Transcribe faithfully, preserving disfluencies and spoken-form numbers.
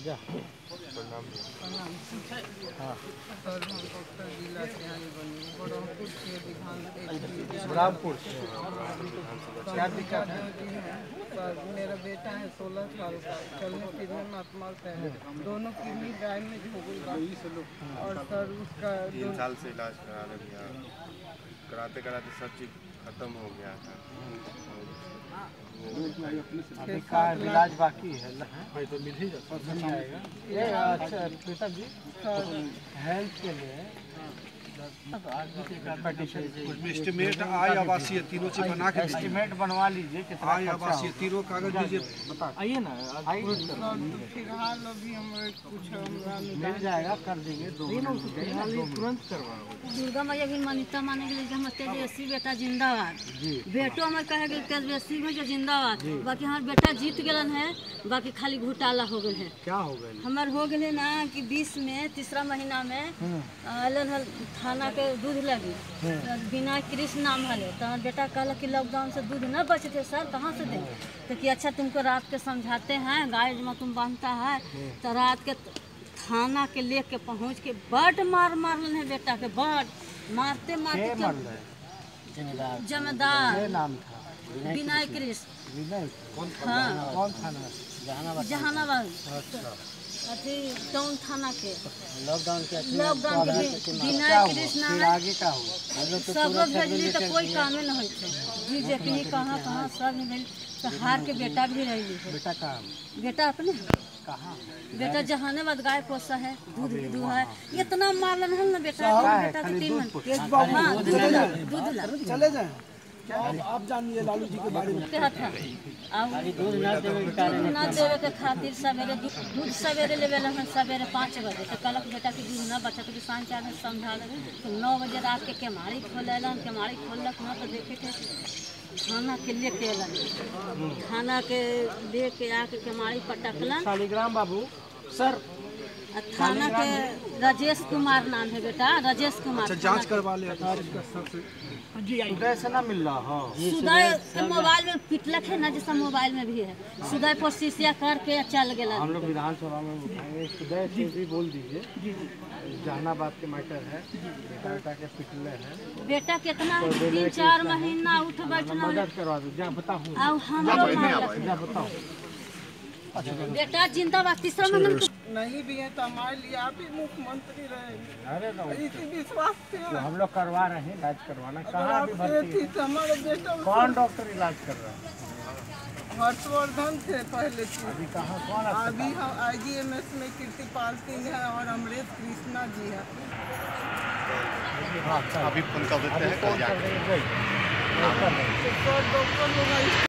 जा प्रणाम। हाँ सर हम डॉक्टर जिला से आए बनी बड़हपुर से विधान रामपुर से क्या दिक्कत है? सर मेरा बेटा है सोलह साल का, चलने फिरने में असमर्थ है, दोनों किडनी डैमेज हो गई और सर उसका तीन साल से इलाज करा रहे हैं, कराते कराते सब चीज़ खत्म हो गया था। अभी का इलाज बाकी है भाई, तो मिल ही जाएगा। ये अच्छा प्रीतम जी, हेल्थ के लिए एस्टिमेट आय आवासीय तीनों चीज बना के एस्टिमेट बनवा लीजिए कितना आय आवासीय तीनों कागज दीजिए। आइए ना, फिलहाल अभी हमें कुछ मिल जाएगा, कर देंगे दो तुरंत करवाओ। दुर्गा मैया भी मान्यता माने के लिए हम तेजस्वी बेटा जिंदाबाद, बेटो हमारे कहे गए तेजस्वी में जो जिंदाबाद, बाकी हमारे बेटा जीत गलन है, बाकी खाली घोटाला हो गए है। क्या हो गए? हमारे हो गए ना कि बीस में तीसरा महीना में अलन हल थाना के दूध लगी, बिना कृष्ण नाम हले तो हमारे बेटा कहला कि लॉकडाउन से दूध न बचे थे सर, कहाँ से दें? तो कि अच्छा तुमको रात के समझाते हैं, गाय जमा तुम बांधता है, तो रात के थाना के लेके पहुँच के बड मार मारल है बेटा के, बड मारते मारते जमींदार नाम था विनय कृष्ण। विनय हाँ कौन थाना? जहानाबाद अथी टाउन थाना के लॉकडाउन के लॉकडाउन के विनय कृष्ण है। आगे का हो सब भेजली तो कोई कामे न होते जी, जे कहीं कहाँ कहाँ सब नहीं भेज, तो हार के बेटा भी रही है। बेटा कहाँ? बेटा अपने कहाँ? बेटा जहानाबाद गाय पोसा है, दूध भी दूध है, इतना मारलन है ना बेटा, बेटा के तीन हाँ दूध चले जाए। आप जानिए लालू जी के बारे में। दूध न देवे के खातिर सवेरे दूध सवेरे लेवे लगे सवेरे पाँच बजे, तो कलक बेटा की दूध न बचा तो किसान चार में समझा लगे, तो नौ बजे रात के केमाड़ी खोलेलन, केमाड़ी खोलक न तो देखे थे थाना के लेके अलन, थाना के लेके आके केमाड़ी पटकलन। शालिग्राम बाबू सर, थाना के राजेश कुमार नाम है बेटा, राजेश कुमार। अच्छा जांच करवा ले। सुदय से ना मिल रहा हो? सुदय के मोबाइल में पिटलक है ना, जैसा मोबाइल में भी है, सुदय पर शीशिया करके चल गया। हम लोग विधानसभा में उठाएंगे, सुदय से भी बोल दीजिए जहानाबाद के मैटर है, बेटा के पिटले हैं, बेटा कितना तीन चार महीना उठ बैठना मदद करवा दो। जा बताओ, अब हम जा बताओ। बेटा जिंदाबाद तीसरा महीना नहीं भी है तो हमारे लिए आप ही मुख्यमंत्री रहे। अरे ना इसी विश्वास से तो हम लोग करवा रहे हैं, इलाज करवाना। कहाँ अभी भर्ती है? हमारे बेटा कौन डॉक्टर इलाज कर रहा है? हर्षवर्धन थे पहले से। अभी कहाँ कौन? अभी हम आई जी एम एस में कीर्तिपाल सिंह है और अमृत कृष्णा जी है। अभी उनका कौन कर रहे हैं? तो डॉक्टर लोग